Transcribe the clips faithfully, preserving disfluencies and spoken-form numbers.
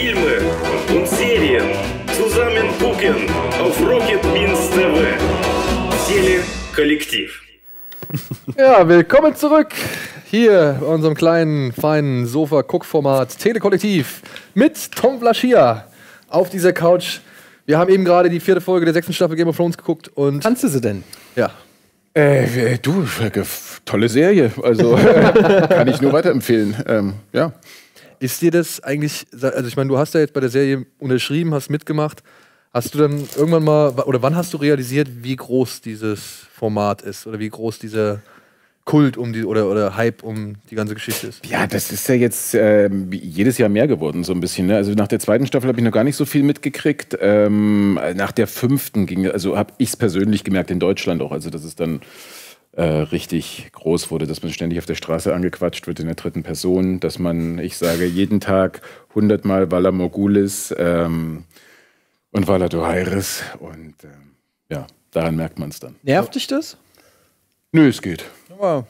Filme und Serien zusammen gucken auf Rocket Beans T V. Telekollektiv. Ja, willkommen zurück hier bei unserem kleinen, feinen Sofa-Guck-Format Telekollektiv mit Tom Vlaschia auf dieser Couch. Wir haben eben gerade die vierte Folge der sechsten Staffel Game of Thrones geguckt und... Kannst du sie denn? Ja. Äh, du, tolle Serie. Also kann ich nur weiterempfehlen. Ähm, ja. Ist dir das eigentlich, also ich meine, du hast ja jetzt bei der Serie unterschrieben, hast mitgemacht. Hast du dann irgendwann mal, oder wann hast du realisiert, wie groß dieses Format ist? Oder wie groß dieser Kult um die, oder, oder Hype um die ganze Geschichte ist? Ja, das ist ja jetzt äh, jedes Jahr mehr geworden, so ein bisschen. Ne? Also nach der zweiten Staffel habe ich noch gar nicht so viel mitgekriegt. Ähm, nach der fünften ging, also habe ich es persönlich gemerkt, in Deutschland auch, also dass es dann äh, richtig groß wurde, dass man ständig auf der Straße angequatscht wird in der dritten Person, dass man, ich sage, jeden Tag hundertmal Valar Morghulis ähm, und Valar Dohaeris und äh, ja, daran merkt man es dann. Nervt dich das? Nö, es geht. Wow.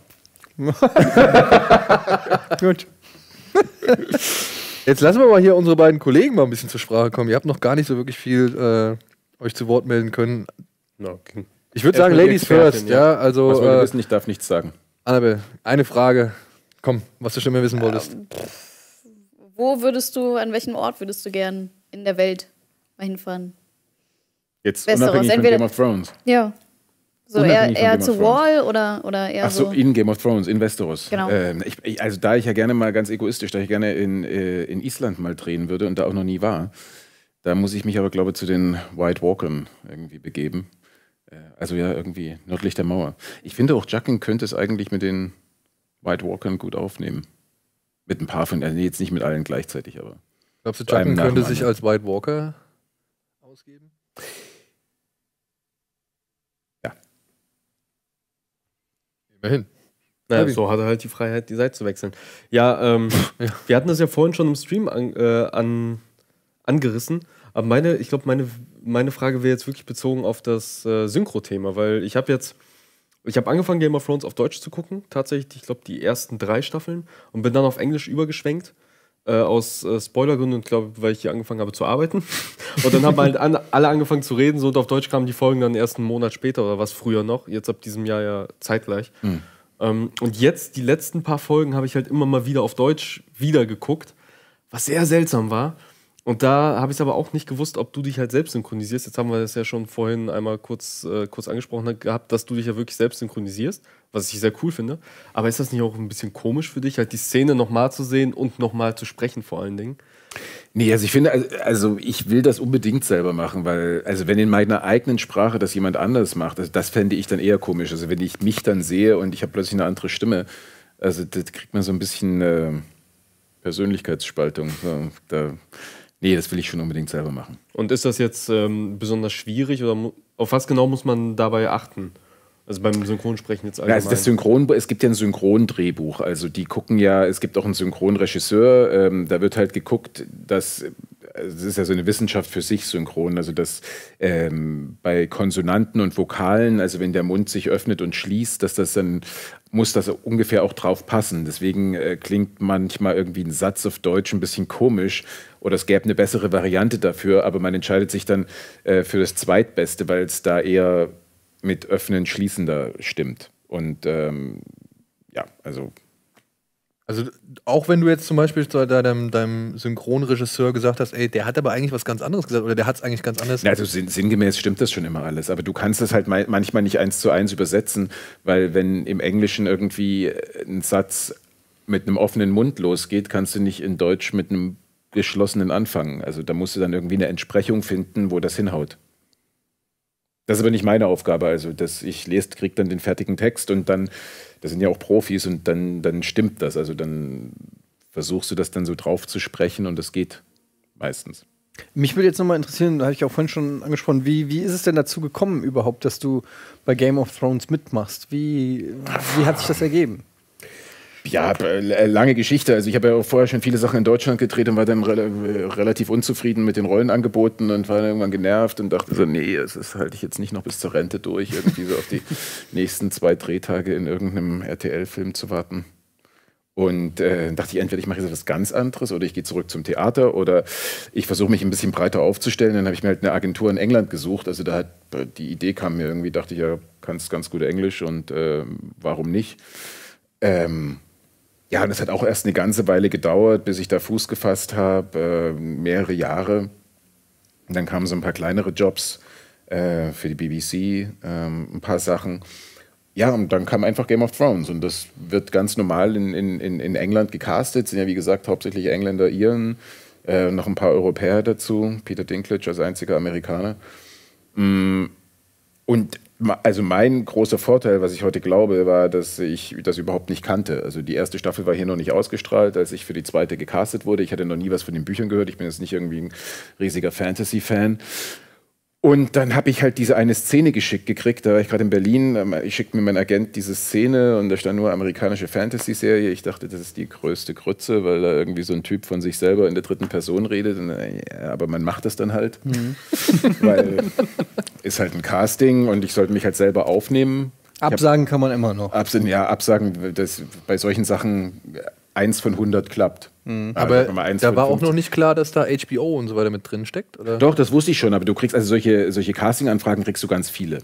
Gut. Jetzt lassen wir mal hier unsere beiden Kollegen mal ein bisschen zur Sprache kommen. Ihr habt noch gar nicht so wirklich viel äh, euch zu Wort melden können. No, okay. Ich würde sagen, Ladies first. Ja, also, was wollt ihr äh, wissen? Ich darf nichts sagen. Annabelle, eine Frage. Komm, was du schon mal wissen wolltest. Ähm, wo würdest du, an welchem Ort würdest du gern in der Welt mal hinfahren? Jetzt Westeros, unabhängig von entweder- Game of Thrones. Ja. So Unabhängig eher, von eher Game zu of Thrones. Wall oder, oder eher Ach so, so. in Game of Thrones, in Westeros. Genau. Ähm, ich, ich, also da ich ja gerne mal ganz egoistisch, da ich gerne in, äh, in Island mal drehen würde und da auch noch nie war, da muss ich mich aber, glaube ich, zu den White Walkern irgendwie begeben. Äh, also ja, irgendwie nördlich der Mauer. Ich finde auch, Jaqen könnte es eigentlich mit den White Walkern gut aufnehmen. Mit ein paar von, also jetzt nicht mit allen gleichzeitig, aber... Glaubst du, Bei einem Jaqen nach könnte dem sich anderen. als White Walker ausgeben? Immerhin. Naja, Fabi. so hat er halt die Freiheit, die Seite zu wechseln. Ja, ähm, Ja. wir hatten das ja vorhin schon im Stream an, äh, an, angerissen. Aber meine, ich glaube, meine, meine Frage wäre jetzt wirklich bezogen auf das äh, Synchro-Thema, weil ich habe jetzt, ich habe angefangen, Game of Thrones auf Deutsch zu gucken, tatsächlich, ich glaube, die ersten drei Staffeln und bin dann auf Englisch übergeschwenkt. Äh, aus äh, Spoilergründen und glaube, weil ich hier angefangen habe zu arbeiten. Und dann haben halt an, alle angefangen zu reden, so und auf Deutsch kamen die Folgen dann erst einen Monat später oder was früher noch. Jetzt ab diesem Jahr ja zeitgleich. Mhm. Ähm, und jetzt, die letzten paar Folgen, habe ich halt immer mal wieder auf Deutsch wieder geguckt, was sehr seltsam war. Und da habe ich es aber auch nicht gewusst, ob du dich halt selbst synchronisierst. Jetzt haben wir das ja schon vorhin einmal kurz, äh, kurz angesprochen gehabt, dass du dich ja wirklich selbst synchronisierst, was ich sehr cool finde. Aber ist das nicht auch ein bisschen komisch für dich, halt die Szene nochmal zu sehen und nochmal zu sprechen vor allen Dingen? Nee, also ich finde, also- also ich will das unbedingt selber machen, weil, also wenn in meiner eigenen Sprache das jemand anders macht, also das fände ich dann eher komisch. Also wenn ich mich dann sehe und ich habe plötzlich eine andere Stimme, also das kriegt man so ein bisschen äh, Persönlichkeitsspaltung. So, da, nee, das will ich schon unbedingt selber machen. Und ist das jetzt ähm, besonders schwierig oder mu- auf was genau muss man dabei achten? Also beim Synchronsprechen jetzt Ja, allgemein. also das Synchron, es gibt ja ein Synchrondrehbuch, also die gucken ja, es gibt auch einen Synchronregisseur, ähm, da wird halt geguckt, dass, also das ist ja so eine Wissenschaft für sich, Synchron, also dass ähm, bei Konsonanten und Vokalen, also wenn der Mund sich öffnet und schließt, dass das dann, muss das ungefähr auch drauf passen. Deswegen äh, klingt manchmal irgendwie ein Satz auf Deutsch ein bisschen komisch oder es gäbe eine bessere Variante dafür, aber man entscheidet sich dann äh, für das Zweitbeste, weil es da eher mit Öffnen, Schließen da stimmt. Und ähm, ja, also Also auch wenn du jetzt zum Beispiel zu deinem, deinem Synchronregisseur gesagt hast, ey, der hat aber eigentlich was ganz anderes gesagt oder der hat es eigentlich ganz anders. Ja, also sinn, sinngemäß stimmt das schon immer alles, aber du kannst das halt mei- manchmal nicht eins zu eins übersetzen, weil wenn im Englischen irgendwie ein Satz mit einem offenen Mund losgeht, kannst du nicht in Deutsch mit einem geschlossenen anfangen. Also da musst du dann irgendwie eine Entsprechung finden, wo das hinhaut. Das ist aber nicht meine Aufgabe, also dass ich lese, kriege dann den fertigen Text und dann, das sind ja auch Profis und dann, dann stimmt das, also dann versuchst du das dann so drauf zu sprechen und das geht meistens. Mich würde jetzt nochmal interessieren, da habe ich auch vorhin schon angesprochen, wie, wie ist es denn dazu gekommen überhaupt, dass du bei Game of Thrones mitmachst? Wie, wie hat sich das ergeben? Ja, äh, lange Geschichte. Also ich habe ja auch vorher schon viele Sachen in Deutschland gedreht und war dann re relativ unzufrieden mit den Rollenangeboten und war dann irgendwann genervt und dachte so, nee, das ist, halte ich jetzt nicht noch bis zur Rente durch, irgendwie so auf die nächsten zwei Drehtage in irgendeinem R T L-Film zu warten. Und äh, dachte ich, entweder ich mache jetzt etwas ganz anderes oder ich gehe zurück zum Theater oder ich versuche mich ein bisschen breiter aufzustellen. Dann habe ich mir halt eine Agentur in England gesucht. Also da hat die Idee kam mir irgendwie, dachte ich, ja, kannst ganz gut Englisch und äh, warum nicht? Ähm, ja, und das hat auch erst eine ganze Weile gedauert, bis ich da Fuß gefasst habe, äh, mehrere Jahre. Und dann kamen so ein paar kleinere Jobs äh, für die B B C, äh, ein paar Sachen. Ja, und dann kam einfach Game of Thrones und das wird ganz normal in, in, in England gecastet. Sind ja, wie gesagt, hauptsächlich Engländer, Iren, äh, noch ein paar Europäer dazu. Peter Dinklage als einziger Amerikaner. Mm, und also mein großer Vorteil, was ich heute glaube, war, dass ich das überhaupt nicht kannte. Also die erste Staffel war hier noch nicht ausgestrahlt, als ich für die zweite gecastet wurde. Ich hatte noch nie was von den Büchern gehört. Ich bin jetzt nicht irgendwie ein riesiger Fantasy-Fan. Und dann habe ich halt diese eine Szene geschickt gekriegt, da war ich gerade in Berlin, ich schickte mir mein Agent diese Szene und da stand nur amerikanische Fantasy-Serie. Ich dachte, das ist die größte Grütze, weil da irgendwie so ein Typ von sich selber in der dritten Person redet. Und, ja, aber man macht das dann halt, mhm. weil ist halt ein Casting und ich sollte mich halt selber aufnehmen. Absagen hab, kann man immer noch. Absagen, ja, absagen, das, bei solchen Sachen eins von hundert klappt. Mhm. Aber da war auch noch nicht klar, dass da H B O und so weiter mit drin steckt? Oder? Doch, das wusste ich schon, aber du kriegst also solche, solche Casting-Anfragen kriegst du ganz viele.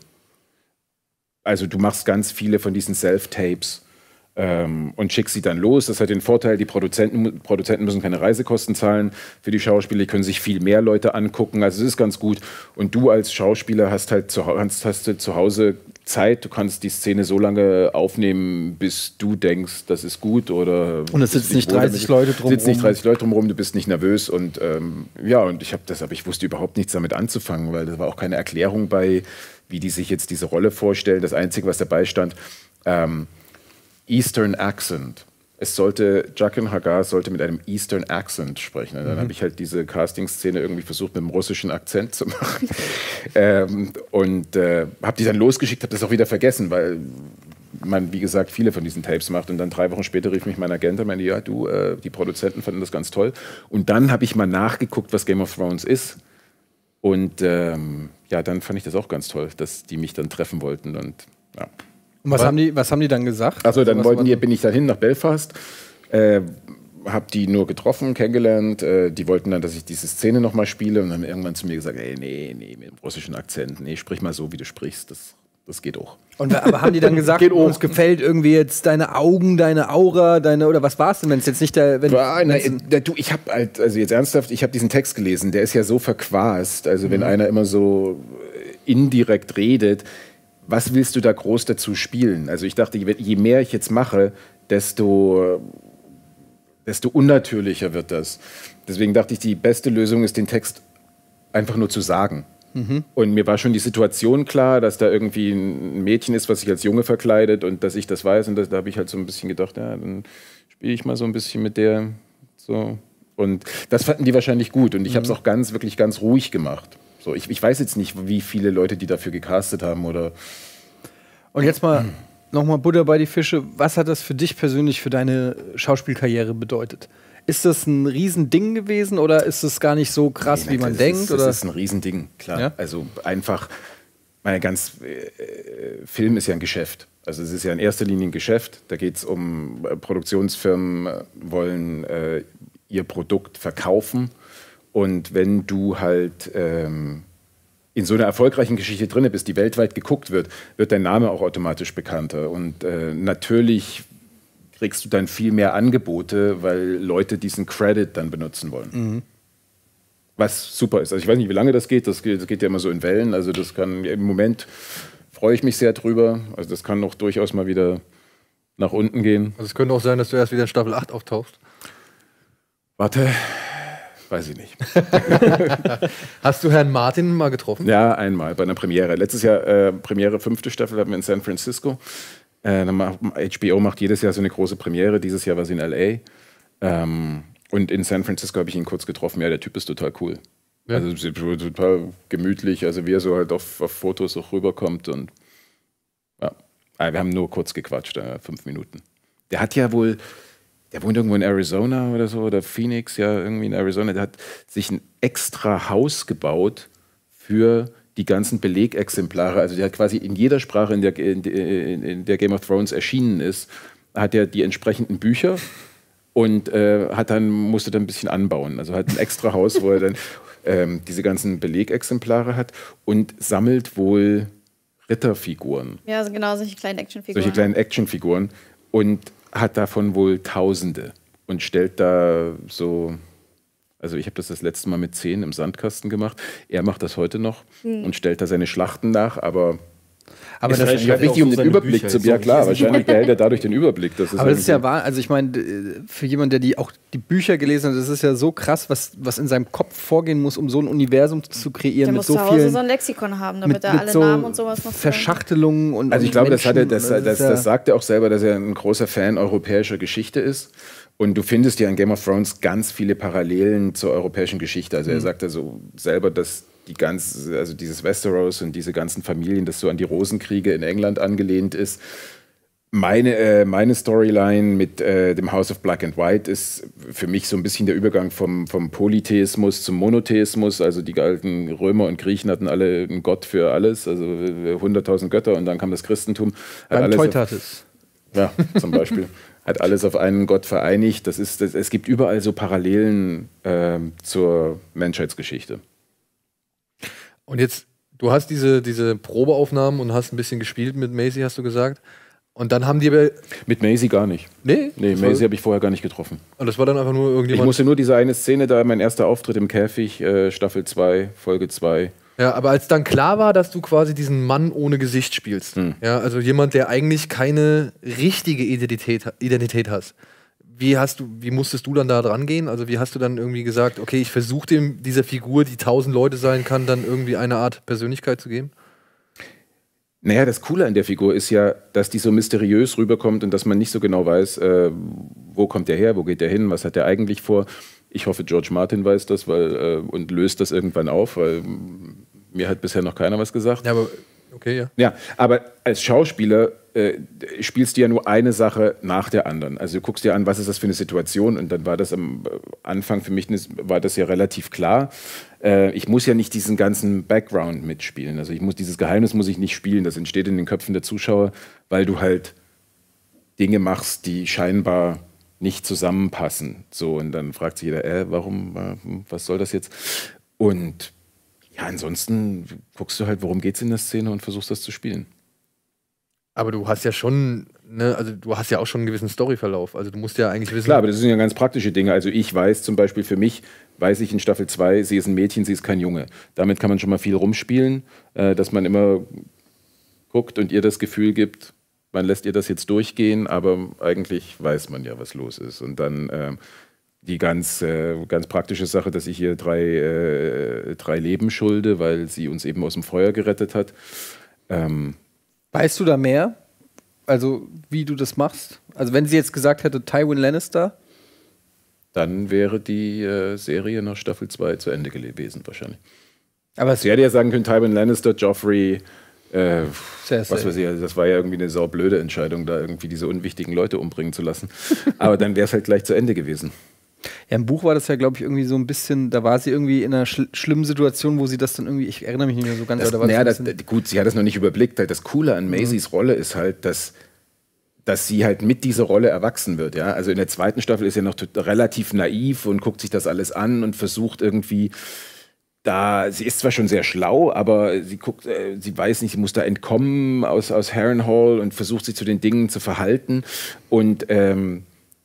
Also du machst ganz viele von diesen Self-Tapes ähm, und schickst sie dann los. Das hat den Vorteil, die Produzenten, Produzenten müssen keine Reisekosten zahlen für die Schauspieler, die können sich viel mehr Leute angucken, also es ist ganz gut. Und du als Schauspieler hast halt zu, hast, hast du zu Hause Zeit, du kannst die Szene so lange aufnehmen, bis du denkst, das ist gut oder und es sitzen nicht dreißig Leute drumherum. Sitzt nicht dreißig Leute drumherum, du bist nicht nervös und ähm, ja, und ich habe das, aber ich wusste überhaupt nichts damit anzufangen, weil da war auch keine Erklärung bei, wie die sich jetzt diese Rolle vorstellen. Das Einzige, was dabei stand, ähm, Eastern Accent. Es sollte, Jaqen H'ghar sollte mit einem Eastern Accent sprechen. Und dann mhm. habe ich halt diese Casting-Szene irgendwie versucht, mit einem russischen Akzent zu machen. ähm, und äh, habe die dann losgeschickt, habe das auch wieder vergessen, weil man, wie gesagt, viele von diesen Tapes macht. Und dann drei Wochen später rief mich mein Agent und meinte, ja, du, äh, die Produzenten fanden das ganz toll. Und dann habe ich mal nachgeguckt, was Game of Thrones ist. Und ähm, ja, dann fand ich das auch ganz toll, dass die mich dann treffen wollten. Und ja. Und was haben, die, was haben die dann gesagt? Achso, dann also, wollten die, bin ich dann hin nach Belfast, äh, habe die nur getroffen, kennengelernt. Äh, die wollten dann, dass ich diese Szene nochmal spiele und dann haben irgendwann zu mir gesagt, ey, nee, nee, mit dem russischen Akzent, nee, sprich mal so, wie du sprichst, das, das geht auch. Und aber haben die dann gesagt, geht uns gefällt irgendwie jetzt deine Augen, deine Aura, deine, oder was war es denn, wenn es jetzt nicht der... Wenn, ja, na, na, du, ich habe halt, also jetzt ernsthaft, ich habe diesen Text gelesen, der ist ja so verquast, also mhm. wenn einer immer so indirekt redet, was willst du da groß dazu spielen? Also ich dachte, je mehr ich jetzt mache, desto, desto unnatürlicher wird das. Deswegen dachte ich, die beste Lösung ist, den Text einfach nur zu sagen. Mhm. Und mir war schon die Situation klar, dass da irgendwie ein Mädchen ist, was sich als Junge verkleidet und dass ich das weiß. Und das, da habe ich halt so ein bisschen gedacht, ja, dann spiele ich mal so ein bisschen mit der. So. Und das fanden die wahrscheinlich gut. Und ich mhm. habe es auch ganz, wirklich ganz ruhig gemacht. So, ich, ich weiß jetzt nicht, wie viele Leute die dafür gecastet haben oder. Und jetzt mal hm. nochmal Butter bei die Fische. Was hat das für dich persönlich für deine Schauspielkarriere bedeutet? Ist das ein Riesending gewesen oder ist es gar nicht so krass, nee, wie man das denkt? Ist, oder? Das ist ein Riesending, klar. Ja? Also einfach, meine ganz äh, Film ist ja ein Geschäft. Also es ist ja in erster Linie ein Geschäft. Da geht es um äh, Produktionsfirmen äh, wollen äh, ihr Produkt verkaufen. Und wenn du halt ähm, in so einer erfolgreichen Geschichte drin bist, die weltweit geguckt wird, wird dein Name auch automatisch bekannter. Und äh, natürlich kriegst du dann viel mehr Angebote, weil Leute diesen Credit dann benutzen wollen. Mhm. Was super ist. Also ich weiß nicht, wie lange das geht. Das geht, das geht ja immer so in Wellen. Also das kann, im Moment freue ich mich sehr drüber. Also das kann auch durchaus mal wieder nach unten gehen. Also es könnte auch sein, dass du erst wieder in Staffel acht auftauchst. Warte. Weiß ich nicht. Hast du Herrn Martin mal getroffen? Ja, einmal bei einer Premiere. Letztes Jahr äh, Premiere, fünfte Staffel, hatten wir in San Francisco. Äh, H B O macht jedes Jahr so eine große Premiere. Dieses Jahr war sie in L A. Ähm, und in San Francisco habe ich ihn kurz getroffen. Ja, der Typ ist total cool. Ja. Also total gemütlich. Also wie er so halt auf, auf Fotos auch rüberkommt. Und ja, wir haben nur kurz gequatscht, äh, fünf Minuten. Der hat ja wohl... Der wohnt irgendwo in Arizona oder so, oder Phoenix, ja, irgendwie in Arizona. Der hat sich ein extra Haus gebaut für die ganzen Belegexemplare. Also der hat quasi in jeder Sprache, in der, in, in der Game of Thrones erschienen ist, hat er die entsprechenden Bücher und äh, hat dann, musste dann ein bisschen anbauen. Also hat ein extra Haus, wo er dann ähm, diese ganzen Belegexemplare hat und sammelt wohl Ritterfiguren. Ja, also genau, solche kleinen Actionfiguren. Solche kleinen Actionfiguren und hat davon wohl Tausende und stellt da so, also ich habe das das letzte Mal mit zehn im Sandkasten gemacht. Er macht das heute noch hm. und stellt da seine Schlachten nach, aber Aber ist das halt ja wichtig, um den Überblick zu Ja klar, wahrscheinlich behält er dadurch den Überblick. Das ist aber das ist ja wahr, also ich meine, für jemanden, der die auch die Bücher gelesen hat, das ist ja so krass, was, was in seinem Kopf vorgehen muss, um so ein Universum zu kreieren. Der mit muss so zu Hause vielen, so ein Lexikon haben, damit mit, er mit alle so Namen und sowas noch Verschachtelungen und Also ich und glaube, das, hat er, Menschen, das, das, ist ja das sagt er auch selber, dass er ein großer Fan europäischer Geschichte ist. Und du findest ja in Game of Thrones ganz viele Parallelen zur europäischen Geschichte. Also er mhm. sagt also selber, dass die ganze, also dieses Westeros und diese ganzen Familien, das so an die Rosenkriege in England angelehnt ist. Meine, äh, meine Storyline mit äh, dem House of Black and White ist für mich so ein bisschen der Übergang vom, vom Polytheismus zum Monotheismus. Also die alten Römer und Griechen hatten alle einen Gott für alles, also hunderttausend Götter und dann kam das Christentum. Beim Teutates. Ja, zum Beispiel. Hat alles auf einen Gott vereinigt. Das ist, das, es gibt überall so Parallelen äh, zur Menschheitsgeschichte. Und jetzt, du hast diese, diese Probeaufnahmen und hast ein bisschen gespielt mit Maisie, hast du gesagt. Und dann haben die aber... Mit Maisie gar nicht. Nee? Nee, Maisie habe ich vorher gar nicht getroffen. Und das war dann einfach nur irgendjemand... Ich musste nur diese eine Szene da, mein erster Auftritt im Käfig, äh, Staffel zwei, Folge zwei. Ja, aber als dann klar war, dass du quasi diesen Mann ohne Gesicht spielst, hm. ja, also jemand, der eigentlich keine richtige Identität, Identität hast, wie hast du, wie musstest du dann da dran gehen? Also wie hast du dann irgendwie gesagt, okay, ich versuche dem dieser Figur, die tausend Leute sein kann, dann irgendwie eine Art Persönlichkeit zu geben? Naja, das Coole an der Figur ist ja, dass die so mysteriös rüberkommt und dass man nicht so genau weiß, äh, wo kommt der her, wo geht der hin, was hat der eigentlich vor. Ich hoffe, George Martin weiß das weil, äh, und löst das irgendwann auf, weil mir hat bisher noch keiner was gesagt. Ja, aber okay, ja. Ja, aber als Schauspieler äh, spielst du ja nur eine Sache nach der anderen. Also du guckst dir an, was ist das für eine Situation und dann war das am Anfang für mich war das ja relativ klar. Äh, ich muss ja nicht diesen ganzen Background mitspielen. Also ich muss dieses Geheimnis muss ich nicht spielen. Das entsteht in den Köpfen der Zuschauer, weil du halt Dinge machst, die scheinbar nicht zusammenpassen. So und dann fragt sich jeder, äh, warum, äh, was soll das jetzt? Und ja, ansonsten guckst du halt, worum geht's in der Szene und versuchst das zu spielen. Aber du hast ja schon, ne, also du hast ja auch schon einen gewissen Storyverlauf. Also du musst ja eigentlich wissen. Klar, aber das sind ja ganz praktische Dinge. Also ich weiß zum Beispiel für mich, weiß ich in Staffel zwei, sie ist ein Mädchen, sie ist kein Junge. Damit kann man schon mal viel rumspielen, äh, dass man immer guckt und ihr das Gefühl gibt, man lässt ihr das jetzt durchgehen, aber eigentlich weiß man ja, was los ist. Und dann äh, die ganz, äh, ganz praktische Sache, dass ich hier drei, äh, drei Leben schulde, weil sie uns eben aus dem Feuer gerettet hat. Ähm, weißt du da mehr? Also, wie du das machst? Also, wenn sie jetzt gesagt hätte, Tywin Lannister? Dann wäre die äh, Serie nach Staffel zwei zu Ende gewesen, wahrscheinlich. Aber sie hätte ja sagen können, Tywin Lannister, Joffrey, äh, was weiß ich, also das war ja irgendwie eine saublöde Entscheidung, da irgendwie diese unwichtigen Leute umbringen zu lassen. Aber dann wäre es halt gleich zu Ende gewesen. Ja, im Buch war das ja, glaube ich, irgendwie so ein bisschen, da war sie irgendwie in einer schl schlimmen Situation, wo sie das dann irgendwie, ich erinnere mich nicht mehr so ganz. Das, oder war naja, das das, gut, sie hat das noch nicht überblickt. Das Coole an Maisies mhm. Rolle ist halt, dass, dass sie halt mit dieser Rolle erwachsen wird. Ja? Also in der zweiten Staffel ist sie noch relativ naiv und guckt sich das alles an und versucht irgendwie da, sie ist zwar schon sehr schlau, aber sie guckt, äh, sie weiß nicht, sie muss da entkommen aus, aus Harrenhal und versucht sich zu den Dingen zu verhalten und ähm,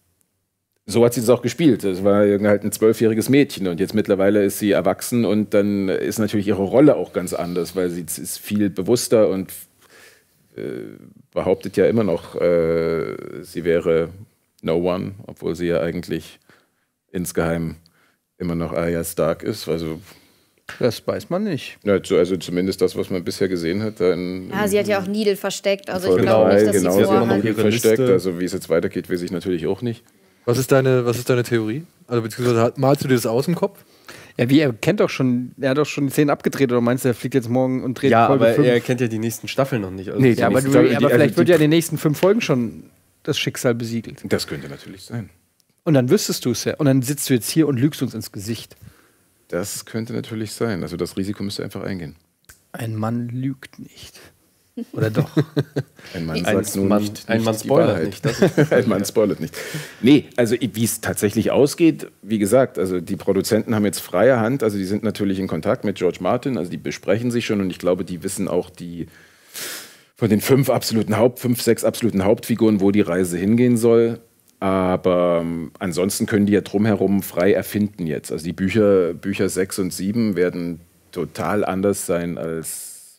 so hat sie das auch gespielt. Das war halt ein zwölfjähriges Mädchen und jetzt mittlerweile ist sie erwachsen und dann ist natürlich ihre Rolle auch ganz anders, weil sie ist viel bewusster und äh, behauptet ja immer noch, äh, sie wäre no one, obwohl sie ja eigentlich insgeheim immer noch Arya Stark ist. Also das weiß man nicht. Ja, also zumindest das, was man bisher gesehen hat. In, ja, sie hat ja auch Needle versteckt. Also ich genau, glaube nicht, dass genau, sie sie hat vorhat. Needle versteckt. Also wie es jetzt weitergeht, weiß ich natürlich auch nicht. Was ist deine, was ist deine Theorie? Also beziehungsweise malst du dir das aus im Kopf? Ja, wie, er kennt doch schon, er hat doch schon die Szenen abgedreht, oder meinst du, er fliegt jetzt morgen und dreht ja, Folge aber fünf? Er kennt ja die nächsten Staffeln noch nicht. Also nee, ja, aber, du, Staffel, aber die, vielleicht also wird ja in den nächsten fünf Folgen schon das Schicksal besiegelt. Das könnte natürlich sein. Und dann wüsstest du es ja. Und dann sitzt du jetzt hier und lügst uns ins Gesicht. Das könnte natürlich sein. Also das Risiko müsste einfach eingehen. Ein Mann lügt nicht. Oder doch? Ein Mann Ein sagt nun Mann- nicht, ein nicht Mann die spoilert Wahrheit. nicht, das ist- Ein Mann spoilert nicht. Nee, also wie es tatsächlich ausgeht, wie gesagt, also die Produzenten haben jetzt freie Hand, also die sind natürlich in Kontakt mit George Martin, also die besprechen sich schon und ich glaube, die wissen auch die von den fünf absoluten Haupt, fünf, sechs absoluten Hauptfiguren, wo die Reise hingehen soll. Aber ähm, ansonsten können die ja drumherum frei erfinden jetzt. Also die Bücher, Bücher sechs und sieben werden total anders sein als,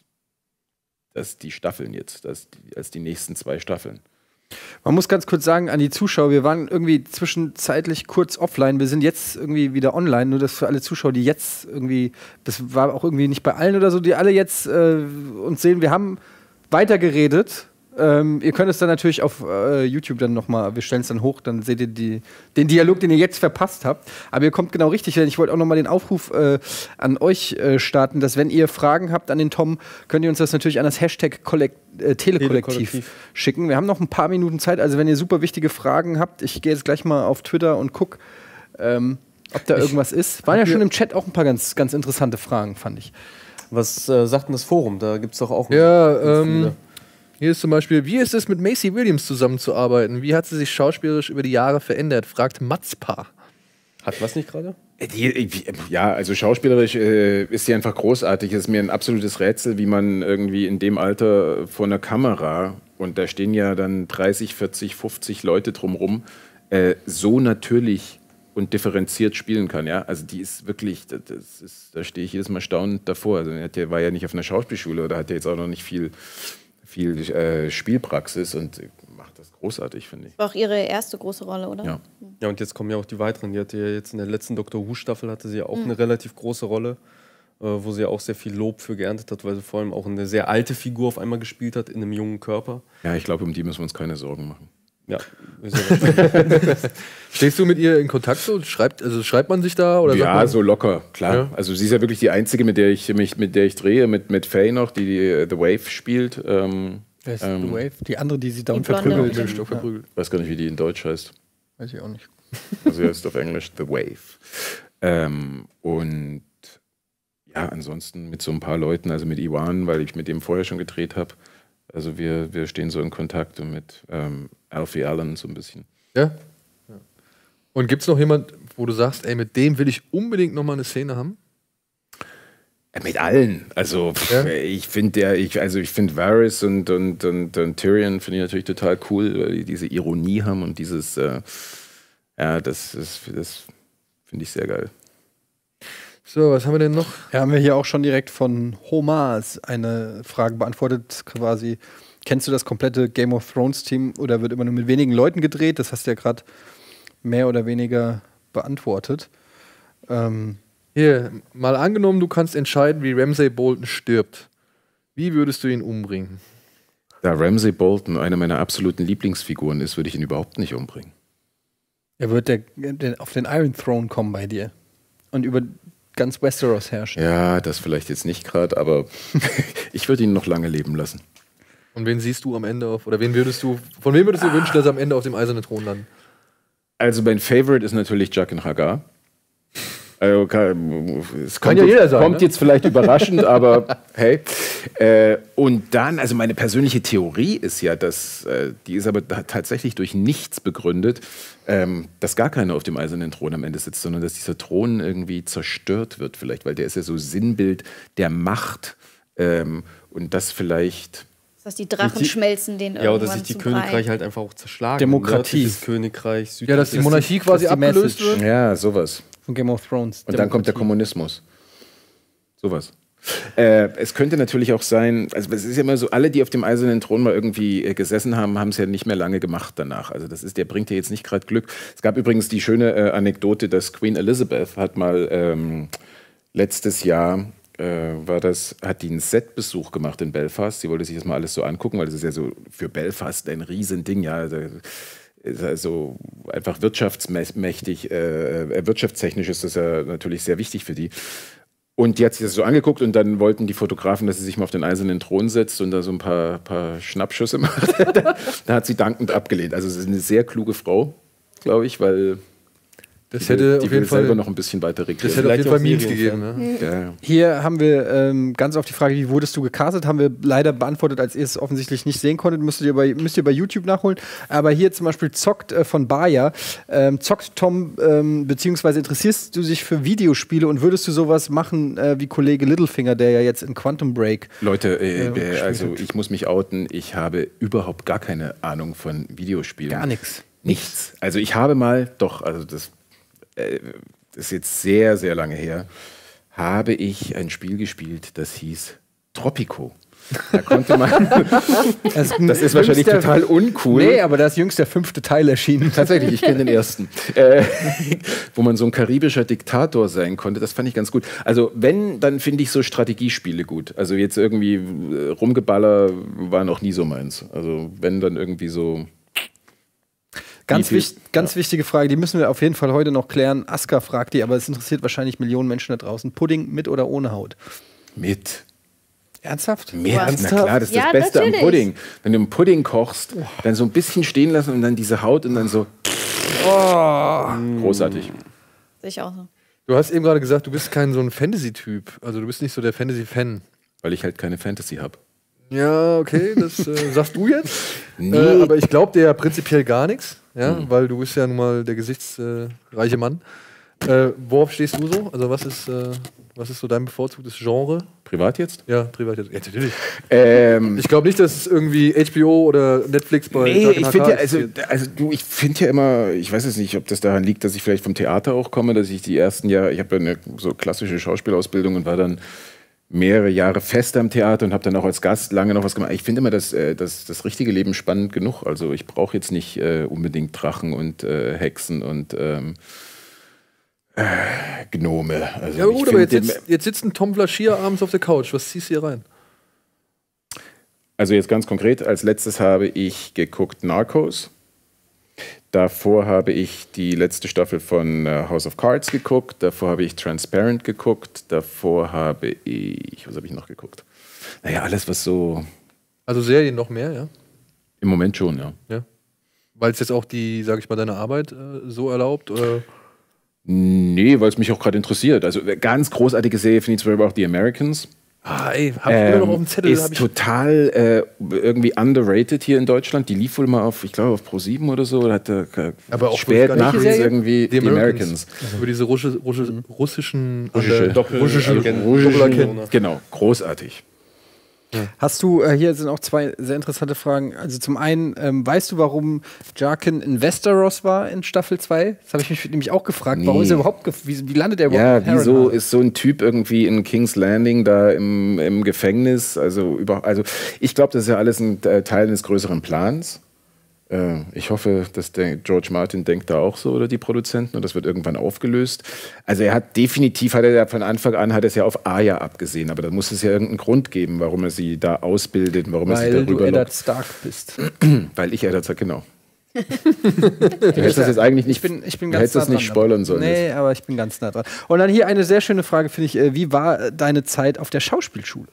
als die Staffeln jetzt, als die, als die nächsten zwei Staffeln. Man muss ganz kurz sagen an die Zuschauer, wir waren irgendwie zwischenzeitlich kurz offline, wir sind jetzt irgendwie wieder online, nur das für alle Zuschauer, die jetzt irgendwie, das war auch irgendwie nicht bei allen oder so, die alle jetzt äh, uns sehen, wir haben weitergeredet. Ähm, ihr könnt es dann natürlich auf äh, YouTube dann nochmal, wir stellen es dann hoch, dann seht ihr die, den Dialog, den ihr jetzt verpasst habt. Aber ihr kommt genau richtig, denn ich wollte auch nochmal den Aufruf äh, an euch äh, starten, dass wenn ihr Fragen habt an den Tom, könnt ihr uns das natürlich an das Hashtag Kollekt äh, Telekollektiv Telekollektiv. schicken. Wir haben noch ein paar Minuten Zeit, also wenn ihr super wichtige Fragen habt, ich gehe jetzt gleich mal auf Twitter und guck, ähm, ob da irgendwas ist. Waren ja schon im Chat auch ein paar ganz, ganz interessante Fragen, fand ich. Was äh, sagt denn das Forum? Da gibt es doch auch. Ja, ganz ähm, viele. hier ist zum Beispiel, wie ist es mit Maisie Williams zusammenzuarbeiten? Wie hat sie sich schauspielerisch über die Jahre verändert? Fragt Matzpa. Hat was nicht gerade? Die, ja, also schauspielerisch äh, ist sie einfach großartig. Es ist mir ein absolutes Rätsel, wie man irgendwie in dem Alter vor einer Kamera, und da stehen ja dann dreißig, vierzig, fünfzig Leute drumrum, äh, so natürlich und differenziert spielen kann. Ja? Also die ist wirklich, das ist, da stehe ich jedes Mal staunend davor. Also er war ja nicht auf einer Schauspielschule oder hat ja jetzt auch noch nicht viel, viel äh, Spielpraxis und macht das großartig, finde ich. War auch ihre erste große Rolle, oder? Ja. Ja, und jetzt kommen ja auch die weiteren. Die hatte ja jetzt in der letzten Doctor Who-Staffel hatte sie ja auch eine relativ große Rolle, äh, wo sie ja auch sehr viel Lob für geerntet hat, weil sie vor allem auch eine sehr alte Figur auf einmal gespielt hat in einem jungen Körper. Ja, ich glaube, um die müssen wir uns keine Sorgen machen. Ja, ist ja Stehst du mit ihr in Kontakt? So? Schreibt, also schreibt man sich da? Oder sagt Ja, man, so locker, klar. Ja. Also sie ist ja wirklich die Einzige, mit der ich mich, mit der ich drehe, mit, mit Faye noch, die, die äh, The Wave spielt. Ähm, Wer ist Ähm, die Wave? Die andere, die sie da Die und Blonde verprügelt. mit dem Stock verprügelt. weiß gar nicht, wie die in Deutsch heißt. Weiß ich auch nicht. Also sie heißt auf Englisch The Wave. Ähm, und ja, ansonsten mit so ein paar Leuten, also mit Iwan, weil ich mit dem vorher schon gedreht habe. Also wir, wir stehen so in Kontakt und mit ähm, Alfie Allen so ein bisschen. Ja? Ja. Und gibt es noch jemand, wo du sagst, ey, mit dem will ich unbedingt noch mal eine Szene haben? Äh, Mit allen. Also pff, Ja? ich finde der, ich, also ich finde Varys und, und, und, und Tyrion finde ich natürlich total cool, weil die diese Ironie haben und dieses, äh, ja, das, das, das finde ich sehr geil. So, was haben wir denn noch? Ja, haben wir hier auch schon direkt von Homas eine Frage beantwortet, quasi. Kennst du das komplette Game of Thrones Team oder wird immer nur mit wenigen Leuten gedreht? Das hast du ja gerade mehr oder weniger beantwortet. Ähm, Hier, mal angenommen, du kannst entscheiden, wie Ramsay Bolton stirbt. Wie würdest du ihn umbringen? Da Ramsay Bolton eine meiner absoluten Lieblingsfiguren ist, würde ich ihn überhaupt nicht umbringen. er wird der, der auf den Iron Throne kommen bei dir und über ganz Westeros herrschen. Ja, das vielleicht jetzt nicht gerade, aber ich würde ihn noch lange leben lassen. Und wen siehst du am Ende auf? Oder wen würdest du, von wem würdest du wünschen, dass er am Ende auf dem eisernen Thron landet? Also mein Favorite ist natürlich Jaqen H'ghar. Also, kann, es Kann kommt, ja jeder sein, kommt ne? jetzt vielleicht überraschend, aber hey. Äh, und dann, also meine persönliche Theorie ist ja, dass, äh, die ist aber da tatsächlich durch nichts begründet, ähm, dass gar keiner auf dem eisernen Thron am Ende sitzt, sondern dass dieser Thron irgendwie zerstört wird vielleicht, weil der ist ja so Sinnbild der Macht ähm, und das vielleicht... Dass die Drachen Die- schmelzen den ja, irgendwann oder sich die zu Königreiche Brei. halt einfach auch zerschlagen. Demokratie. Nördliches Königreich, Ja, dass die südliches- Monarchie quasi das ist die abgelöst Message. wird? Ja, sowas. Von Game of Thrones. Und dann kommt der Kommunismus. Sowas. Äh, es könnte natürlich auch sein, also es ist ja immer so, alle, die auf dem eisernen Thron mal irgendwie äh, gesessen haben, haben es ja nicht mehr lange gemacht danach. Also das ist, der bringt ja jetzt nicht gerade Glück. Es gab übrigens die schöne äh, Anekdote, dass Queen Elizabeth hat mal ähm, letztes Jahr äh, war das, hat die einen Setbesuch gemacht in Belfast. Sie wollte sich das mal alles so angucken, weil das ist ja so für Belfast ein Riesending, ja. Also, ist also einfach wirtschaftsmächtig, äh, wirtschaftstechnisch ist das ja natürlich sehr wichtig für die. Und die hat sich das so angeguckt und dann wollten die Fotografen, dass sie sich mal auf den eisernen Thron setzt und da so ein paar, paar Schnappschüsse macht. Da hat sie dankend abgelehnt. Also sie ist eine sehr kluge Frau, glaube ich, weil Das hätte die auf will jeden Fall selber noch ein bisschen weiter Das regieren. hätte auf Vielleicht jeden Fall auch Memes Serienfan. gegeben, ne? Ja, ja. Hier haben wir ähm, ganz auf die Frage, wie wurdest du gecastet, haben wir leider beantwortet, als ihr es offensichtlich nicht sehen konntet. Müsst ihr bei, müsst ihr bei YouTube nachholen. Aber hier zum Beispiel zockt äh, von Bayer. Ähm, zockt Tom, ähm, beziehungsweise interessierst du dich für Videospiele und würdest du sowas machen äh, wie Kollege Littlefinger, der ja jetzt in Quantum Break. Leute, äh, Ja, äh, also ich muss mich outen, ich habe überhaupt gar keine Ahnung von Videospielen. Gar nichts. Nichts. Also ich habe mal, doch, also das, äh, das ist jetzt sehr, sehr lange her, habe ich ein Spiel gespielt, das hieß Tropico. Da konnte man. Das, Das ist wahrscheinlich total uncool. Nee, aber da ist jüngst der fünfte Teil erschienen. Tatsächlich, ich kenne den ersten. äh, wo man so ein karibischer Diktator sein konnte. Das fand ich ganz gut. Also, wenn, dann finde ich so Strategiespiele gut. Also, jetzt irgendwie äh, Rumgeballer war noch nie so meins. Also, wenn, dann irgendwie so. Ganz, Wie viel- wich ganz wichtige Frage, die müssen wir auf jeden Fall heute noch klären. Aska fragt die, aber es interessiert wahrscheinlich Millionen Menschen da draußen. Pudding mit oder ohne Haut? Mit. Ernsthaft? Mehr, na Ernsthaft? klar, das ist Ja, das Beste natürlich. am Pudding. Wenn du einen Pudding kochst, dann so ein bisschen stehen lassen und dann diese Haut und dann so. Großartig. Sehe ich auch so. Du hast eben gerade gesagt, du bist kein so ein Fantasy-Typ. Also du bist nicht so der Fantasy-Fan. Weil ich halt keine Fantasy habe. Ja, okay, das äh, sagst du jetzt. Nee. Äh, aber ich glaube dir ja prinzipiell gar nichts, ja, weil du bist ja nun mal der gesichtsreiche Mann. Äh, worauf stehst du so? Also was ist, äh, was ist so dein bevorzugtes Genre? Privat jetzt? Ja, privat. Ja, natürlich. Ähm, Ich glaube nicht, dass es irgendwie H B O oder Netflix bei Nee, Tag in ich H K finde ja, also, existiert. also du, ich finde ja immer, ich weiß jetzt nicht, ob das daran liegt, dass ich vielleicht vom Theater auch komme, dass ich die ersten Jahre, ich habe ja eine so klassische Schauspielausbildung und war dann mehrere Jahre fest am Theater und habe dann auch als Gast lange noch was gemacht. Ich finde immer das, äh, das, das richtige Leben spannend genug. Also ich brauche jetzt nicht äh, unbedingt Drachen und äh, Hexen und ähm, äh, Gnome. Also Ja ich gut, aber find jetzt den- sitzt, jetzt sitzt ein Tom Flaschier abends auf der Couch. Was ziehst du hier rein? Also jetzt ganz konkret, als letztes habe ich geguckt Narcos. Davor habe ich die letzte Staffel von äh, House of Cards geguckt. Davor habe ich Transparent geguckt. Davor habe ich, was habe ich noch geguckt? Naja, alles was so, Also Serien noch mehr, ja? im Moment schon, ja. Ja. Weil es jetzt auch die, sag ich mal, deine Arbeit äh, so erlaubt? Oder? Nee, weil es mich auch gerade interessiert. Also äh, ganz großartige Serie finde ich zum Beispiel auch The Americans. Ah, ey, hab ich immer noch auf dem Zettel. Ist hab ich total äh, irgendwie underrated hier in Deutschland. Die lief wohl mal auf, ich glaube, auf Pro sieben oder so. Oder hatte, äh, Aber auch spät wirklich gar nicht- nachts Welche Serie? irgendwie The The Americans. Americans. Über diese Russi Russi russischen Russische. äh, Doppel- russische Agenten. Doppelagenten. Genau, großartig. Hast du, äh, hier sind auch zwei sehr interessante Fragen. Also zum einen, ähm, weißt du, warum Jarkin in Westeros war in Staffel zwei? Das habe ich mich nämlich auch gefragt. Warum Nee. ist er überhaupt, gef- wie, wie landet er überhaupt Ja, in wieso Harrenhal? ist so ein Typ irgendwie in King's Landing da im, im Gefängnis? Also, über, also ich glaube, das ist ja alles ein äh, Teil eines größeren Plans. Äh, ich hoffe, dass der George Martin denkt da auch so oder die Produzenten und das wird irgendwann aufgelöst. Also er hat definitiv, hat er ja von Anfang an, hat er es ja auf Arya abgesehen, aber da muss es ja irgendeinen Grund geben, warum er sie da ausbildet, warum er Weil sie du darüber Eddard lockt. Stark bist. Weil ich Eddard sag, genau. Du hättest das jetzt eigentlich nicht, Ich bin, ich bin du ganz hättest nah das nicht dran, spoilern aber- sollen. Nee, aber ich bin ganz nah dran. Und dann hier eine sehr schöne Frage, finde ich. Äh, wie war äh, deine Zeit auf der Schauspielschule?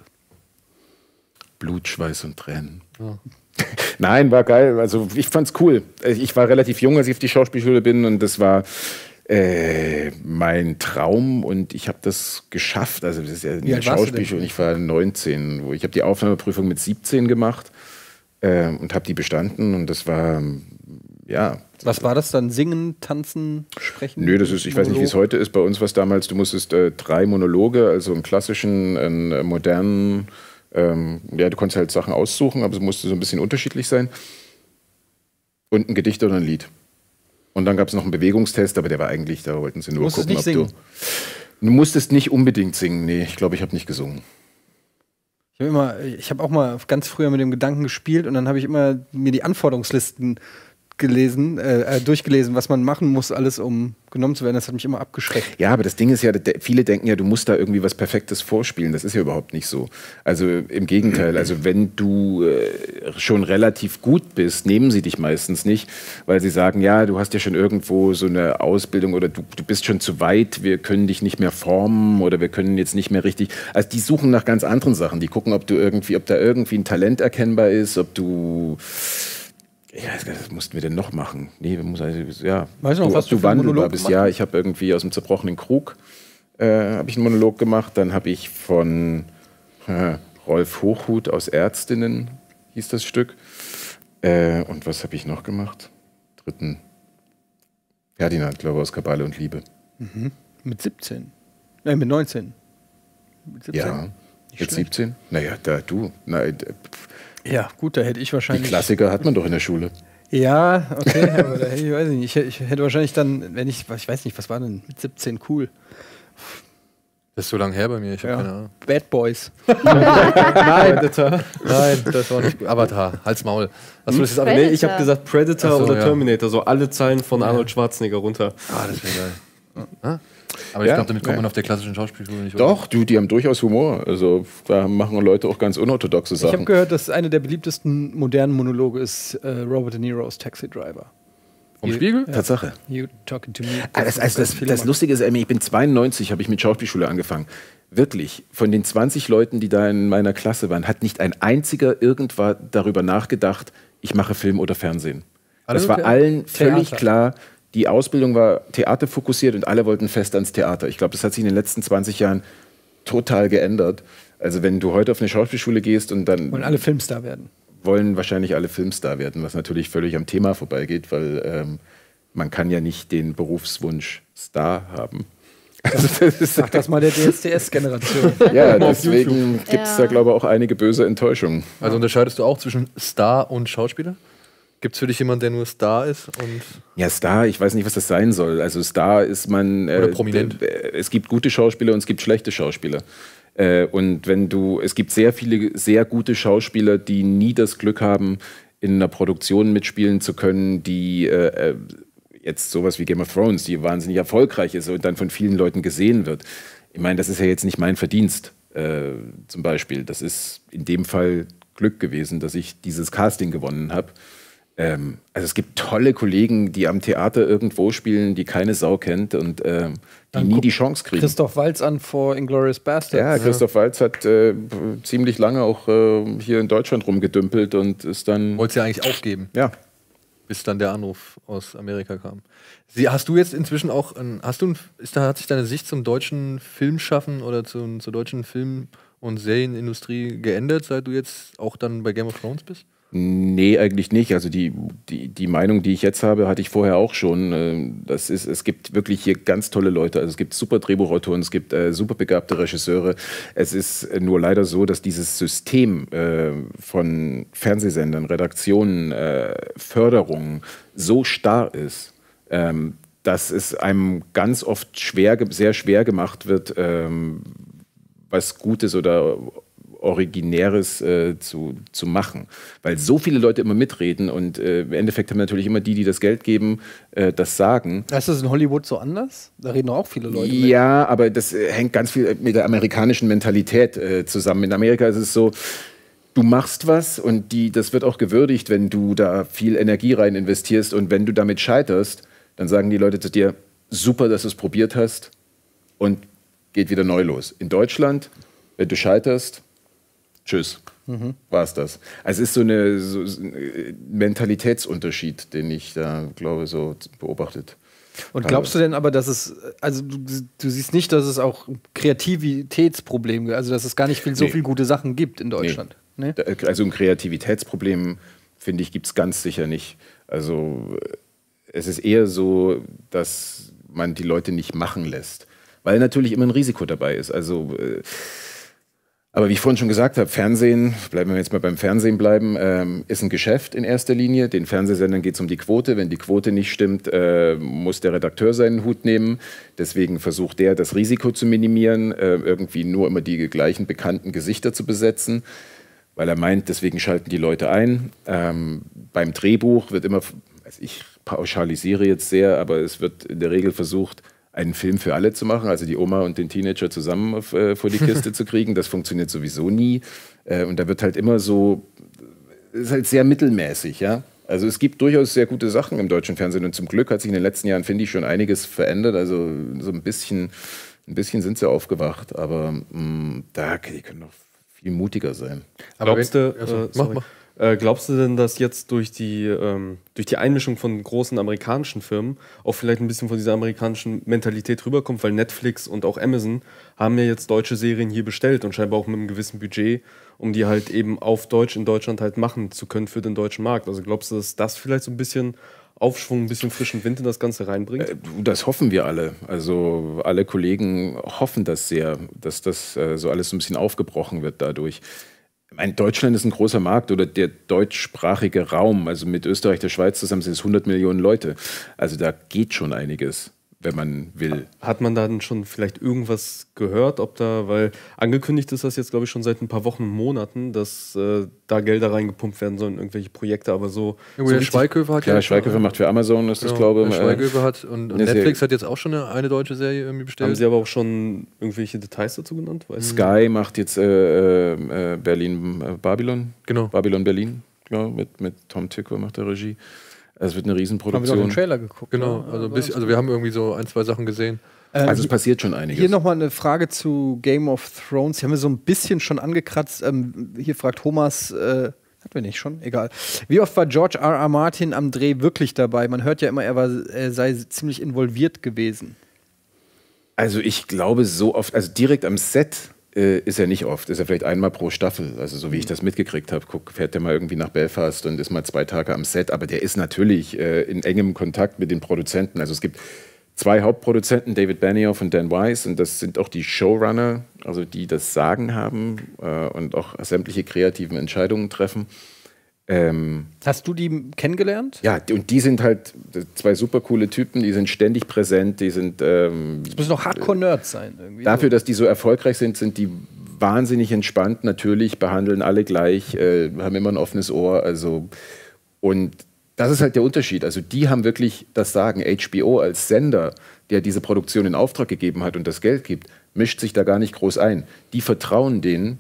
Blut, Schweiß und Tränen. Nein, war geil. Also ich fand's cool. Ich war relativ jung, als ich auf die Schauspielschule bin und das war äh, mein Traum und ich habe das geschafft. Also das ist ja eine alt warst du Schauspielschule. Ich war neunzehn. Wo ich habe die Aufnahmeprüfung mit siebzehn gemacht äh, und habe die bestanden und das war ja. Was war das dann? Singen, tanzen, sprechen? Nö, das ist, ich weiß nicht, wie es heute ist. Bei uns war es damals, du musstest äh, drei Monologe, also einen klassischen, einen äh, modernen, ähm, ja, du konntest halt Sachen aussuchen, aber es musste so ein bisschen unterschiedlich sein. Und ein Gedicht oder ein Lied. Und dann gab es noch einen Bewegungstest, aber der war eigentlich, da wollten sie nur Du musstest gucken, nicht ob singen. du. Du musstest nicht unbedingt singen, nee, ich glaube, ich habe nicht gesungen. Ich habe immer, ich habe auch mal ganz früher mit dem Gedanken gespielt und dann habe ich immer mir die Anforderungslisten gelesen, äh, äh, durchgelesen, was man machen muss, alles um genommen zu werden. Das hat mich immer abgeschreckt. Ja, aber das Ding ist ja, de- viele denken ja, du musst da irgendwie was Perfektes vorspielen. Das ist ja überhaupt nicht so. Also im Gegenteil, also wenn du äh, schon relativ gut bist, nehmen sie dich meistens nicht, weil sie sagen, ja, du hast ja schon irgendwo so eine Ausbildung oder du, du bist schon zu weit, wir können dich nicht mehr formen oder wir können jetzt nicht mehr richtig. Also die suchen nach ganz anderen Sachen. Die gucken, ob du irgendwie, ob da irgendwie ein Talent erkennbar ist, ob du Ja, das mussten wir denn noch machen. Nee, wir müssen, also, ja. Weißt du noch, du, was du du für einen wandelbar Monolog bist? gemacht Ja, hast? ich habe irgendwie aus dem zerbrochenen Krug äh, habe ich einen Monolog gemacht. Dann habe ich von äh, Rolf Hochhuth aus Ärztinnen, hieß das Stück. Äh, und was habe ich noch gemacht? Dritten. Ferdinand, glaube ich, aus Kabale und Liebe. Mit siebzehn. Nein, mit neunzehn. Mit siebzehn. Ja, mit siebzehn? Naja, da du. Na, d- pf, Ja, gut, da hätte ich die wahrscheinlich. Klassiker hat man doch in der Schule. Ja, okay, aber da hätte ich, weiß ich nicht. Ich, ich hätte wahrscheinlich dann, wenn ich, ich weiß nicht, was war denn mit siebzehn cool? Das ist so lange her bei mir, ich habe Ja. keine Ahnung. Bad Boys. Nein, Nein, das war nicht gut. Avatar, Hals Maul. Was du das jetzt aber Predator. Nee, ich habe gesagt Predator Ach so, oder ja. Terminator, so alle Zeilen von Arnold Schwarzenegger runter. Ah, das wäre geil. Ah? Aber ich Ja, glaube, damit kommt ja. man auf der klassischen Schauspielschule nicht oder? Doch, du, die haben durchaus Humor. Also da machen Leute auch ganz unorthodoxe Ich habe Sachen. gehört, dass eine der beliebtesten modernen Monologe ist äh, Robert De Niro's Taxi Driver. Vom Spiegel? Tatsache. You talking to me. Ah, das, also das, das Lustige ist, ich bin zweiundneunzig, habe ich mit Schauspielschule angefangen. Wirklich, von den zwanzig Leuten, die da in meiner Klasse waren, hat nicht ein einziger irgendwann darüber nachgedacht, ich mache Film oder Fernsehen. Alle Das war Theater? allen völlig Theater. klar. Die Ausbildung war theaterfokussiert und alle wollten fest ans Theater. Ich glaube, das hat sich in den letzten zwanzig Jahren total geändert. Also wenn du heute auf eine Schauspielschule gehst und dann Wollen alle Filmstar werden. wollen wahrscheinlich alle Filmstar werden, was natürlich völlig am Thema vorbeigeht, weil ähm, man kann ja nicht den Berufswunsch Star haben. Also das ist, Sag das mal der D S D S-Generation. ja, deswegen gibt es Ja. da, glaube ich, auch einige böse Enttäuschungen. Also unterscheidest du auch zwischen Star und Schauspieler? Gibt es für dich jemanden, der nur Star ist? Und Ja, Star, ich weiß nicht, was das sein soll. Also Star ist man... Oder prominent. äh, Es gibt gute Schauspieler und es gibt schlechte Schauspieler. Äh, und wenn du... Es gibt sehr viele sehr gute Schauspieler, die nie das Glück haben, in einer Produktion mitspielen zu können, die äh, äh, jetzt sowas wie Game of Thrones, die wahnsinnig erfolgreich ist und dann von vielen Leuten gesehen wird. Ich meine, das ist ja jetzt nicht mein Verdienst, äh, zum Beispiel. Das ist in dem Fall Glück gewesen, dass ich dieses Casting gewonnen habe. Ähm, also es gibt tolle Kollegen, die am Theater irgendwo spielen, die keine Sau kennt und ähm, die Dann nie guck die Chance kriegen. Christoph Waltz an vor Inglourious Basterds. Ja, Christoph Waltz hat äh, ziemlich lange auch äh, hier in Deutschland rumgedümpelt und ist dann... wolltest ja eigentlich aufgeben, Ja, bis dann der Anruf aus Amerika kam. Sie, hast du jetzt inzwischen auch, ein, hast du, ein, ist da, hat sich deine Sicht zum deutschen Filmschaffen oder zum, zur deutschen Film- und Serienindustrie geändert, seit du jetzt auch dann bei Game of Thrones bist? nee, eigentlich nicht. Also die, die, die Meinung, die ich jetzt habe, hatte ich vorher auch schon. Äh, Das ist, es gibt wirklich hier ganz tolle Leute. Also es gibt super Drehbuchautoren, es gibt äh, super begabte Regisseure. Es ist nur leider so, dass dieses System äh, von Fernsehsendern, Redaktionen, äh, Förderungen so starr ist, ähm, dass es einem ganz oft schwer, ge- sehr schwer gemacht wird, ähm, was Gutes oder Originäres äh, zu, zu machen. Weil so viele Leute immer mitreden und äh, im Endeffekt haben natürlich immer die, die das Geld geben, äh, das Sagen. Ist das in Hollywood so anders? Da reden auch viele Leute mit. Ja, aber das äh, hängt ganz viel mit der amerikanischen Mentalität äh, zusammen. In Amerika ist es so, du machst was und die, das wird auch gewürdigt, wenn du da viel Energie rein investierst und wenn du damit scheiterst, dann sagen die Leute zu dir, super, dass du es probiert hast und geht wieder neu los. In Deutschland, wenn du scheiterst, tschüss, mhm. war es das. Also es ist so, eine, so so ein Mentalitätsunterschied, den ich da, glaube so beobachtet. Und glaubst du denn aber, dass es, also du, du siehst nicht, dass es auch Kreativitätsprobleme gibt, also dass es gar nicht viel, so Nee. viele gute Sachen gibt in Deutschland? Nee. Da- Also ein Kreativitätsproblem, finde ich, gibt es ganz sicher nicht. Also äh, es ist eher so, dass man die Leute nicht machen lässt, weil natürlich immer ein Risiko dabei ist. Also äh, aber wie ich vorhin schon gesagt habe, Fernsehen, bleiben wir jetzt mal beim Fernsehen bleiben, ähm, ist ein Geschäft in erster Linie. Den Fernsehsendern geht es um die Quote. Wenn die Quote nicht stimmt, äh, muss der Redakteur seinen Hut nehmen. Deswegen versucht der, das Risiko zu minimieren, äh, irgendwie nur immer die gleichen bekannten Gesichter zu besetzen, weil er meint, deswegen schalten die Leute ein. Ähm, beim Drehbuch wird immer, also ich pauschalisiere jetzt sehr, aber es wird in der Regel versucht, einen Film für alle zu machen, also die Oma und den Teenager zusammen auf, äh, vor die Kiste zu kriegen. Das funktioniert sowieso nie. Äh, und da wird halt immer so, ist halt sehr mittelmäßig, ja. Also es gibt durchaus sehr gute Sachen im deutschen Fernsehen und zum Glück hat sich in den letzten Jahren, finde ich, schon einiges verändert. Also so ein bisschen, ein bisschen sind sie aufgewacht, aber mh, da, die können noch viel mutiger sein. Aber Glaubst wenn- du, also, äh, mach, sorry. mach. Äh, glaubst du denn, dass jetzt durch die, ähm, durch die Einmischung von großen amerikanischen Firmen auch vielleicht ein bisschen von dieser amerikanischen Mentalität rüberkommt? Weil Netflix und auch Amazon haben ja jetzt deutsche Serien hier bestellt und scheinbar auch mit einem gewissen Budget, um die halt eben auf Deutsch in Deutschland halt machen zu können für den deutschen Markt. Also glaubst du, dass das vielleicht so ein bisschen Aufschwung, ein bisschen frischen Wind in das Ganze reinbringt? Äh, das hoffen wir alle. Also alle Kollegen hoffen das sehr, dass das äh, so alles so ein bisschen aufgebrochen wird dadurch. Ich meine, Deutschland ist ein großer Markt oder der deutschsprachige Raum. Also mit Österreich, der Schweiz zusammen sind es hundert Millionen Leute. Also da geht schon einiges, wenn man will. Hat man dann schon vielleicht irgendwas gehört, ob da, weil angekündigt ist das jetzt, glaube ich, schon seit ein paar Wochen, Monaten, dass äh, da Gelder reingepumpt werden sollen, irgendwelche Projekte, aber so. Ja, so der richtig- Schweighöfer hat Ja, ja. Schweighöfer macht für Amazon, ist das, Genau, glaube ich. der Schweighöfer hat und, und eine Netflix Serie. hat jetzt auch schon eine, eine deutsche Serie irgendwie Haben bestellt. Sie aber auch schon irgendwelche Details dazu genannt? Weiß ich Sky macht jetzt äh, äh, Berlin, äh, Babylon. Genau. Babylon Berlin, ja, mit, mit Tom Tykwer macht der Regie. Es wird eine Haben wir doch Riesenproduktion. den Trailer geguckt. Genau, ne? also, ein bisschen, also wir haben irgendwie so ein, zwei Sachen gesehen. Ähm, Also es passiert schon einiges. Hier nochmal eine Frage zu Game of Thrones. Die haben wir so ein bisschen schon angekratzt. Ähm, hier fragt Thomas, äh, hatten wir nicht schon? Egal. Wie oft war George R. R. Martin am Dreh wirklich dabei? Man hört ja immer, er, war, er sei ziemlich involviert gewesen. Also ich glaube so oft, also direkt am Set äh, ist er nicht oft, ist er vielleicht einmal pro Staffel, also so wie ich das mitgekriegt habe. Guck, fährt der mal irgendwie nach Belfast und ist mal zwei Tage am Set, aber der ist natürlich äh, in engem Kontakt mit den Produzenten. Also es gibt zwei Hauptproduzenten, David Benioff und Dan Weiss, und das sind auch die Showrunner, also die das Sagen haben äh, und auch sämtliche kreativen Entscheidungen treffen. Ähm, Hast du die kennengelernt? ja, die- und die sind halt zwei super coole Typen, die sind ständig präsent, die sind ähm, Das müssen doch Hardcore-Nerds sein. Irgendwie dafür, so. dass die so erfolgreich sind, sind die wahnsinnig entspannt, natürlich, behandeln alle gleich, äh, haben immer ein offenes Ohr. Also, und das ist halt der Unterschied. Also die haben wirklich das Sagen. H B O als Sender, der diese Produktion in Auftrag gegeben hat und das Geld gibt, mischt sich da gar nicht groß ein. Die vertrauen denen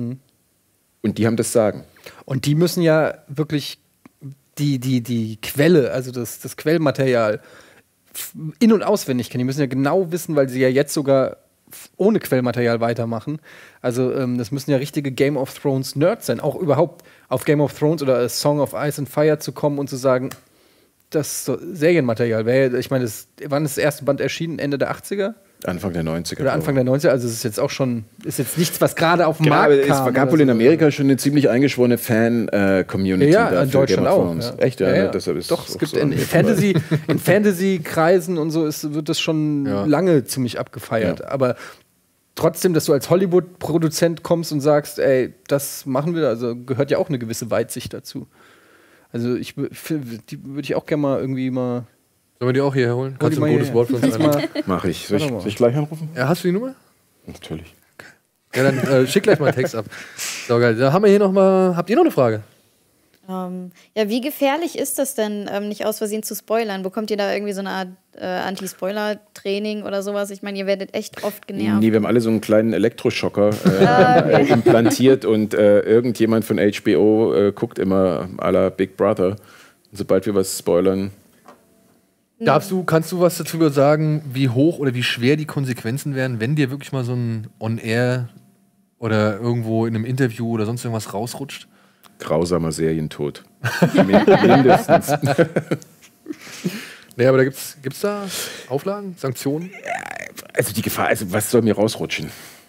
und die haben das Sagen. Und die müssen ja wirklich die, die, die Quelle, also das, das Quellmaterial f- in- und auswendig kennen. Die müssen ja genau wissen, weil sie ja jetzt sogar f- ohne Quellmaterial weitermachen. Also ähm, das müssen ja richtige Game of Thrones Nerds sein. Auch überhaupt auf Game of Thrones oder A Song of Ice and Fire zu kommen und zu sagen, das so Serienmaterial wäre, ich meine, das- wann ist das erste Band erschienen? Ende der achtziger? Anfang der neunziger. Oder Anfang der neunziger? Also es ist jetzt auch schon, ist jetzt nichts, was gerade auf den Genau, Markt aber es kam. gab oder wohl so. in Amerika schon eine ziemlich eingeschworene Fan-Community. Ja, da in für Deutschland Game of auch. Thrones. Ja. Echt, ja, Ja, ja. ne? Deshalb ist Doch, es auch gibt so in, angefangen. Fantasy, in Fantasy-Kreisen und so ist, wird das schon Ja. lange ziemlich abgefeiert. Ja. Aber trotzdem, dass du als Hollywood-Produzent kommst und sagst, ey, das machen wir, also gehört ja auch eine gewisse Weitsicht dazu. Also ich wü- f- die würde ich auch gerne mal irgendwie mal. Sollen wir die auch hierher holen? Kannst du mal ein gutes hier- Wort für uns kannst einlegen? mal, Mach ich. Soll ich, Warte mal. soll ich gleich anrufen? Ja, hast du die Nummer? Natürlich. Ja, dann äh, schick gleich mal einen Text ab. So geil. Da haben wir hier noch mal. Habt ihr noch eine Frage? Ähm, ja, wie gefährlich ist das denn, ähm, nicht aus Versehen zu spoilern? Bekommt ihr da irgendwie so eine Art äh, Anti-Spoiler-Training oder sowas? Ich meine, ihr werdet echt oft genervt. Nee, wir haben alle so einen kleinen Elektroschocker äh, äh, implantiert und äh, irgendjemand von H B O äh, guckt immer à la Big Brother. Und sobald wir was spoilern, Darfst du, kannst du was dazu sagen, wie hoch oder wie schwer die Konsequenzen wären, wenn dir wirklich mal so ein On-Air oder irgendwo in einem Interview oder sonst irgendwas rausrutscht? grausamer Serientod. Min- Mindestens. Nee, aber da gibt's, gibt's da Auflagen, Sanktionen? Also die Gefahr, also was soll mir rausrutschen?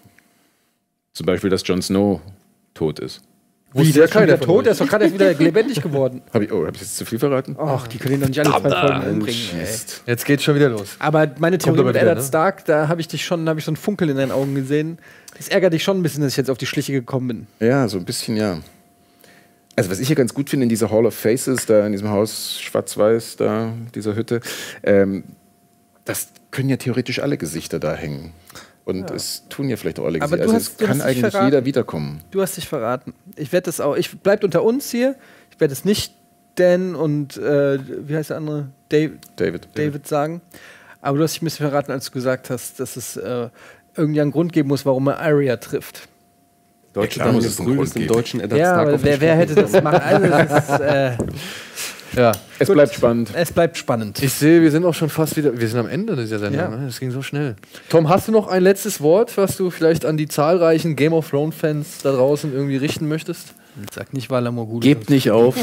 Zum Beispiel, dass Jon Snow tot ist. wie, der ist schon keiner wieder von tot, euch. der ist doch gerade erst wieder lebendig geworden. Hab ich, oh, habe ich jetzt zu viel verraten? Ach, die können ihn doch nicht alle zwei Folgen umbringen. Ey. Mist. Jetzt geht's schon wieder los. Aber meine Theorie aber mit wieder, Eddard ne? Stark, da habe ich dich schon, habe ich so ein Funkeln in deinen Augen gesehen. Das ärgert dich schon ein bisschen, dass ich jetzt auf die Schliche gekommen bin. Ja, so ein bisschen, ja. Also was ich ja ganz gut finde in dieser Hall of Faces, da in diesem Haus schwarz-weiß, da dieser Hütte, ähm, das können ja theoretisch alle Gesichter da hängen. Und es tun ja vielleicht auch alle Aber Gesichter. du Also hast- es du kann hast dich eigentlich verraten. jeder wiederkommen. Du hast dich verraten. Ich werde das auch. Ich bleibt unter uns hier. Ich werde es nicht Dan und äh, wie heißt der andere? Dave, David. David sagen. Aber du hast dich ein bisschen verraten, als du gesagt hast, dass es äh, irgendwie einen Grund geben muss, warum er Arya trifft. Deutsche klar muss Daniel es einen Brühl Grund ist im geben. Deutschen Eddard Ja, Stark aber auf wer, den wer Schritt hätte das gekommen. machen? Also, das ist, äh, Ja. Es Gut. bleibt spannend. es bleibt spannend. Ich sehe, wir sind auch schon fast wieder. Wir sind am Ende dieser Sendung. Ja. Ne? Das ging so schnell. Tom, hast du noch ein letztes Wort, was du vielleicht an die zahlreichen Game of Thrones-Fans da draußen irgendwie richten möchtest? Sag nicht Valar Morghulis. Gebt nicht auf.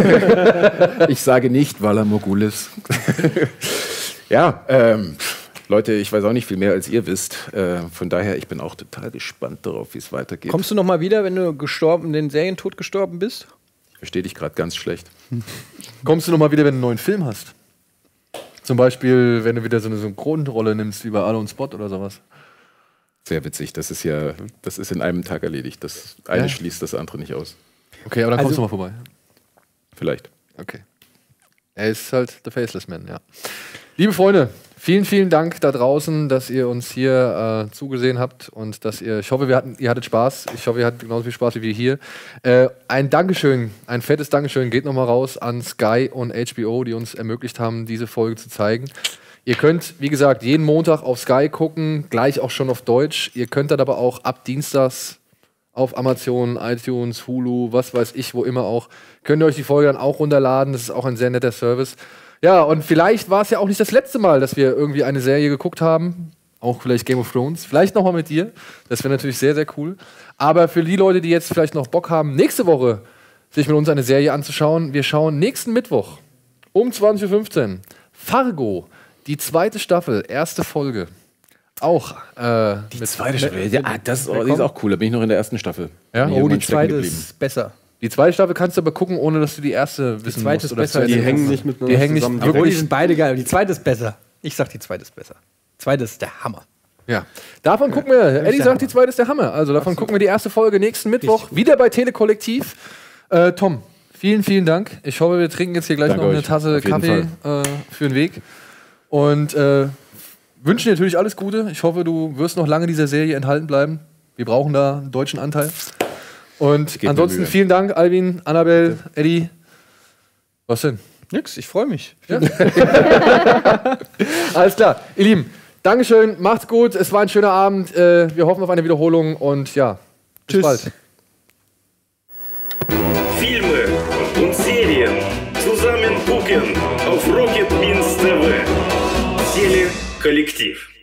Ich sage nicht Valar Morghulis. Ja, ähm, Leute, ich weiß auch nicht viel mehr, als ihr wisst. Äh, von daher, ich bin auch total gespannt darauf, wie es weitergeht. Kommst du noch mal wieder, wenn du gestorben, den Serientod gestorben bist? Ich verstehe dich gerade ganz schlecht. Kommst du noch mal wieder, wenn du einen neuen Film hast? Zum Beispiel, wenn du wieder so eine Synchronrolle nimmst, wie bei Alle und Spot oder sowas. Sehr witzig. Das ist ja, das ist in einem Tag erledigt. Das eine Ja. schließt das andere nicht aus. Okay, aber dann kommst Also- du mal vorbei. Vielleicht. Okay. Er ist halt der Faceless Man, ja. Liebe Freunde, vielen, vielen Dank da draußen, dass ihr uns hier äh, zugesehen habt und dass ihr, ich hoffe, wir hatten, ihr hattet Spaß. Ich hoffe, ihr hattet genauso viel Spaß wie wir hier. Äh, ein Dankeschön, ein fettes Dankeschön geht nochmal raus an Sky und H B O, die uns ermöglicht haben, diese Folge zu zeigen. Ihr könnt, wie gesagt, jeden Montag auf Sky gucken, gleich auch schon auf Deutsch. Ihr könnt dann aber auch ab Dienstags auf Amazon, iTunes, Hulu, was weiß ich, wo immer auch, könnt ihr euch die Folge dann auch runterladen. Das ist auch ein sehr netter Service. Ja, und vielleicht war es ja auch nicht das letzte Mal, dass wir irgendwie eine Serie geguckt haben. Auch vielleicht Game of Thrones. Vielleicht nochmal mit dir. Das wäre natürlich sehr, sehr cool. Aber für die Leute, die jetzt vielleicht noch Bock haben, nächste Woche sich mit uns eine Serie anzuschauen, wir schauen nächsten Mittwoch um zwanzig Uhr fünfzehn Fargo, die zweite Staffel, erste Folge. Auch. Äh, Die mit- zweite Staffel. Ja, das oh, die ist auch cool. Da bin ich noch in der ersten Staffel. Ja? Bin ich Oh, irgendwann die stecken zweite geblieben. ist besser. Die zweite Staffel kannst du aber gucken, ohne dass du die erste wissen zweite musst. ist oder besser zu als Ende Die Die gucken. hängen nicht miteinander Die hängen nicht zusammen. wirklich- Obwohl, die sind beide geil. Die zweite ist besser. Ich sag, die zweite ist besser. Zweite ist der Hammer. Ja. Davon gucken wir. Eddie der sagt, die Hammer. zweite ist der Hammer. Also davon gucken wir die erste Folge nächsten Mittwoch. Wieder bei Telekollektiv. Äh, Tom, vielen, vielen Dank. Ich hoffe, wir trinken jetzt hier gleich Danke noch eine euch. Tasse Auf jeden Kaffee äh, für den Weg. Und äh, wünschen dir natürlich alles Gute. Ich hoffe, du wirst noch lange dieser Serie enthalten bleiben. Wir brauchen da einen deutschen Anteil. Und geb mir ansonsten Mühe. vielen Dank, Alvin, Annabelle, Eddie. Was denn? Nix, ich freue mich. Alles klar, ihr Lieben, Dankeschön, macht's gut, es war ein schöner Abend, äh, wir hoffen auf eine Wiederholung und ja, bis Tschüss. bald. Фильмы und Serien zusammen gucken auf Rocket Beans ти ви. Телеколлектив.